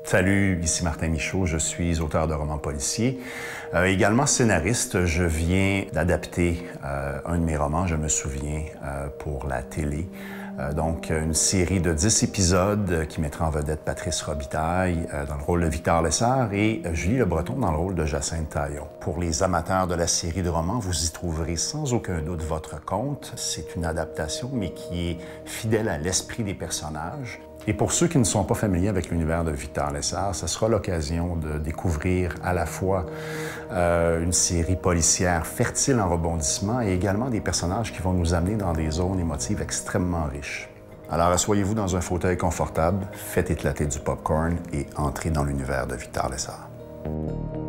Salut, ici Martin Michaud, je suis auteur de romans policiers, également scénariste. Je viens d'adapter un de mes romans, je me souviens, pour la télé. Donc, une série de 10 épisodes qui mettra en vedette Patrice Robitaille dans le rôle de Victor Lessard et Julie Le Breton dans le rôle de Jacinthe Taillon. Pour les amateurs de la série de romans, vous y trouverez sans aucun doute votre compte. C'est une adaptation, mais qui est fidèle à l'esprit des personnages. Et pour ceux qui ne sont pas familiers avec l'univers de Victor Lessard, ce sera l'occasion de découvrir à la fois une série policière fertile en rebondissements et également des personnages qui vont nous amener dans des zones émotives extrêmement riches. Alors asseyez-vous dans un fauteuil confortable, faites éclater du popcorn et entrez dans l'univers de Victor Lessard.